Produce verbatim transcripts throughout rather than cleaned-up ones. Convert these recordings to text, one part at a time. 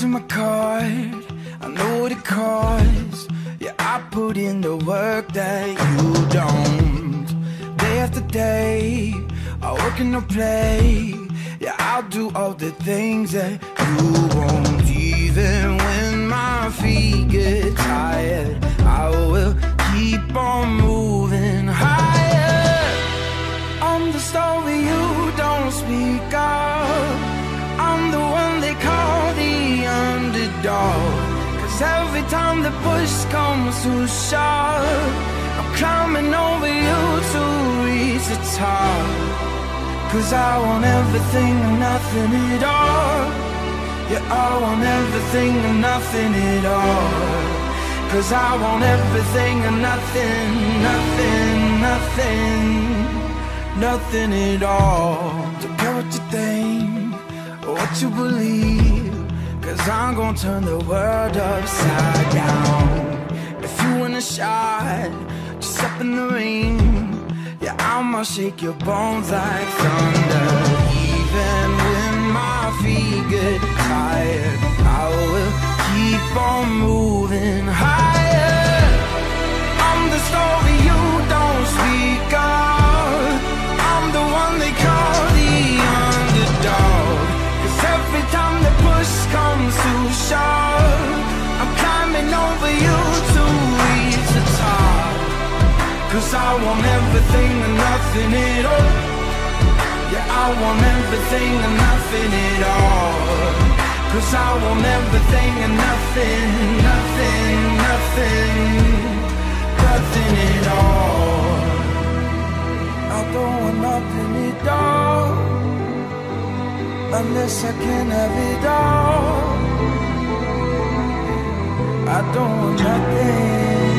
to my card, I know what it costs. Yeah, I put in the work that you don't. Day after day, I work in the play. Yeah, I'll do all the things that you won't. Even when my feet get tired, I will keep on moving higher. I'm the story you don't speak of. I'm the one they call the underdog. Cause every time the push comes to shove, I'm climbing over you to reach the top. Cause I want everything and nothing at all. Yeah, I want everything and nothing at all. Cause I want everything and nothing, nothing, nothing, nothing at all. Don't care what you think or what you believe, cause I'm gonna turn the world upside down. If you want a shot, just step in the ring. Yeah, I'ma shake your bones like thunder. Even when my feet get tired, I will keep on moving higher. I'm the story you don't speak of. I'm the one they call the underdog. Cause every time the push comes to shove, I'm climbing over you to reach the top. Cause I want everything and nothing at all. Yeah, I want everything and nothing at all. Cause I want everything and nothing, nothing, nothing, nothing at all. I don't want nothing at all, unless I can have it all. I don't want nothing,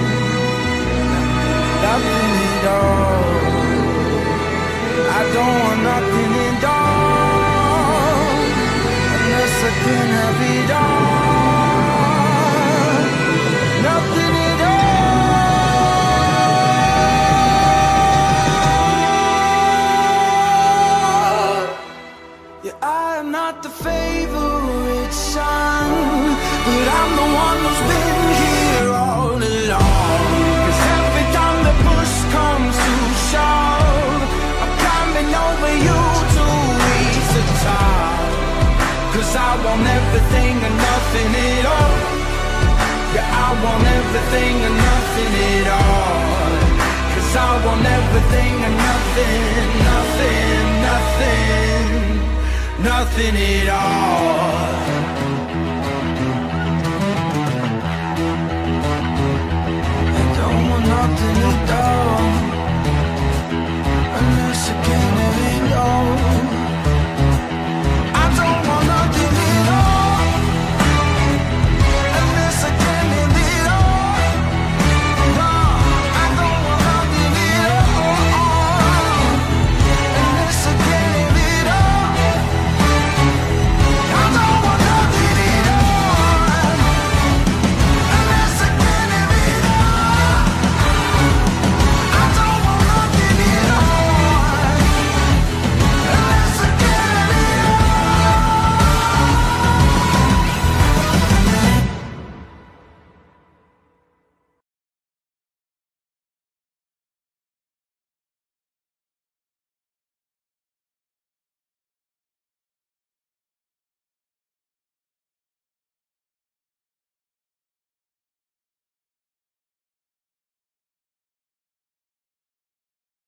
nothing at all. I don't want nothing at all, unless I can have it all. Nothing at all. Yeah, I am not the favorite son, but I'm the one who's been here all along. Cause every time the push comes to shove, I'm climbing over you to reach the top. Cause I want everything and nothing at all. Yeah, I want everything and nothing at all. Cause I want everything and nothing, nothing, nothing, nothing at all. I don't want nothing at all.